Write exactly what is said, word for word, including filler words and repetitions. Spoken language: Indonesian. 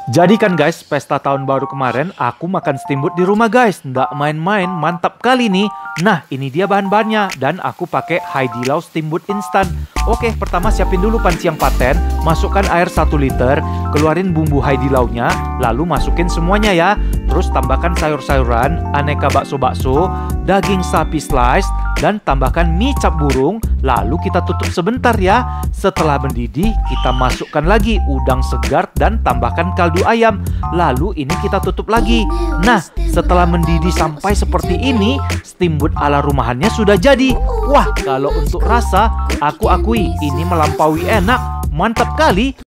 Jadi kan guys, pesta tahun baru kemarin aku makan steamboat di rumah guys. Nggak main-main, mantap kali nih. Nah, ini dia bahan-bahannya. Dan aku pakai Haidilao steamboat instan. Oke, pertama siapin dulu panci yang paten. Masukkan air satu liter. Keluarin bumbu Haidilao-nya. Lalu masukin semuanya ya. Terus tambahkan sayur-sayuran, aneka bakso-bakso, daging sapi slice, dan tambahkan mie cap burung. Lalu kita tutup sebentar ya. Setelah mendidih, kita masukkan lagi udang segar dan tambahkan kaldu ayam. Lalu ini kita tutup lagi. Nah, setelah mendidih sampai seperti ini, steamboat ala rumahannya sudah jadi. Wah, kalau untuk rasa, aku akui ini melampaui enak. Mantap kali.